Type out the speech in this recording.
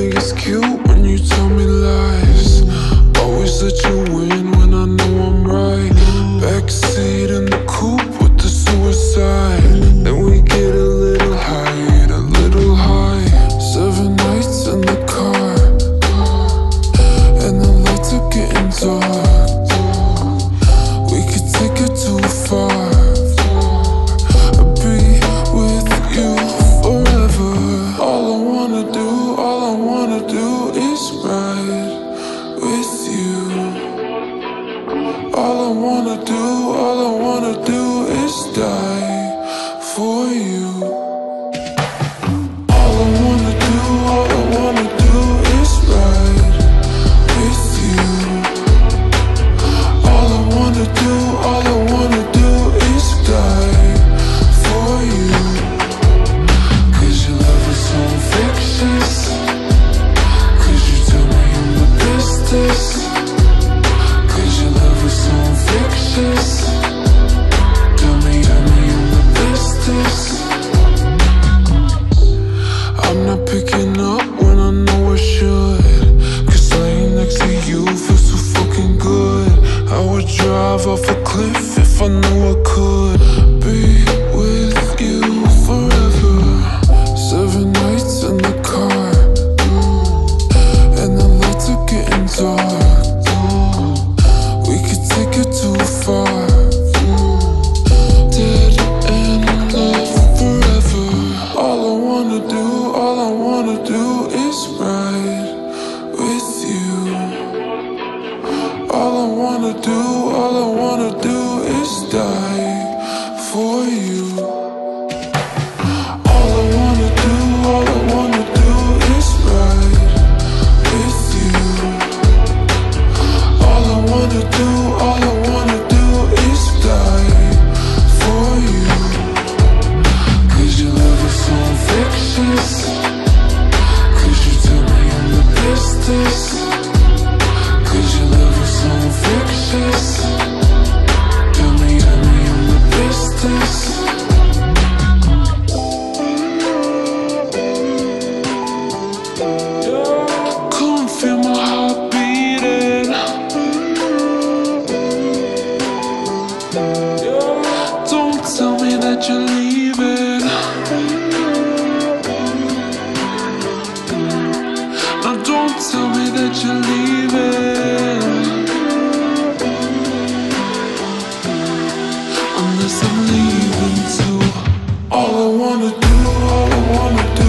think it's cute when you tell me lies. Always let you win when I know I'm right. Backseat in the coupe with the suicide. Then we get a little high, a little high. 7 nights in the car, and the lights are getting dark. We could take it too far. I'll be with you forever. All I wanna do is ride with you. All I wanna do is die for you. All I wanna do is ride with you. All I wanna do is die for you. 'Cause your love is so infectious. 'Cause you tell me I'm the bestest. 'Cause your love is so infectious. Tell me I'm the bestest. I'm not picking up when I know I should. 'Cause laying next to you feels so fucking good. I would drive off a cliff if I knew I could. Be with you forever. 7 nights in the car, and the lights are getting dark. We could take it too far. Dead in love forever. All I wanna do is ride with you. All I wanna do is die for you. All I wanna do is ride with you. All I wanna do is die for you. 'Cause your love is so infectious. 'Cause you tell me I'm the bestest. 'Cause your love is so infectious. Tell me I'm the bestest. Come feel my heart beating. Don't tell me that you're leaving. No, don't tell me that you're leaving. Unless I'm leaving too. All I wanna do